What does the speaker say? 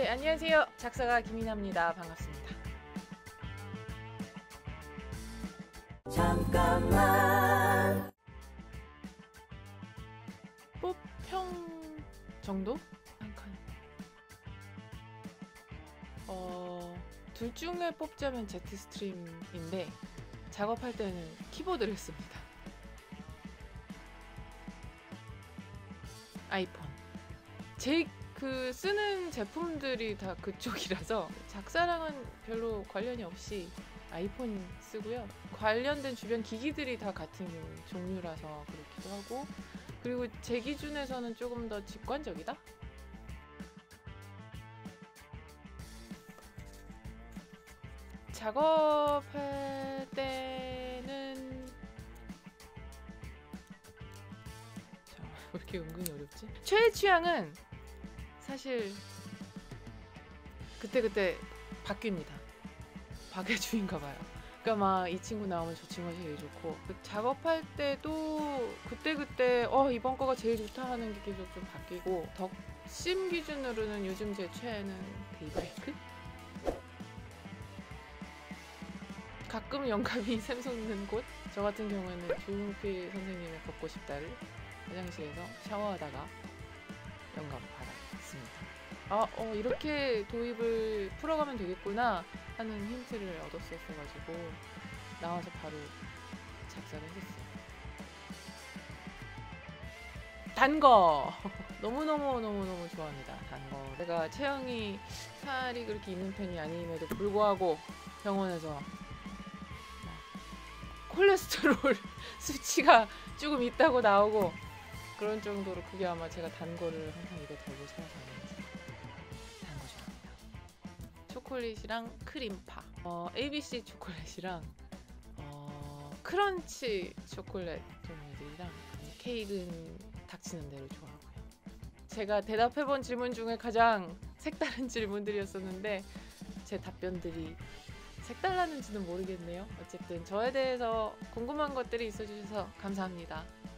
네, 안녕하세요. 작사가 김이나입니다. 반갑습니다. 잠깐만. 뽑평 정도? 한 칸. 둘 중에 뽑자면 제트스트림인데 작업할 때는 키보드를 씁니다. 아이폰. 제 쓰는 제품들이 다 그쪽이라서 작사랑은 별로 관련이 없이 아이폰 쓰고요. 관련된 주변 기기들이 다 같은 종류라서 그렇기도 하고, 그리고 제 기준에서는 조금 더 직관적이다? 작업할 때는 왜 이렇게 은근히 어렵지? 최애 취향은 사실 그때그때 바뀝니다. 박애주인가 봐요. 그러니까 막 이 친구 나오면 저 친구가 제일 좋고, 작업할 때도 그때그때 이번 거가 제일 좋다 하는 게 계속 좀 바뀌고, 덕심 기준으로는 요즘 제 최애는 데이브레이크? 가끔 영감이 샘솟는 곳? 저 같은 경우에는 조용필 선생님의 걷고 싶다를 화장실에서 샤워하다가 영감 받았습니다. 이렇게 도입을 풀어가면 되겠구나 하는 힌트를 얻었었어가지고 나와서 바로 작사를 했었어요. 단 거! 너무너무 좋아합니다. 단 거. 제가 체형이 살이 그렇게 있는 편이 아님에도 불구하고 병원에서 콜레스테롤 수치가 조금 있다고 나오고 그런 정도로, 그게 아마 제가 단 거를 항상 입에 달고 살아서 단 거 좋아합니다. 초콜릿이랑 크림파, ABC 초콜릿이랑 크런치 초콜릿 종류들이랑 케이크는 닥치는 대로 좋아하고요. 제가 대답해본 질문 중에 가장 색다른 질문들이었었는데 제 답변들이 색달랐는지는 모르겠네요. 어쨌든 저에 대해서 궁금한 것들이 있어주셔서 감사합니다.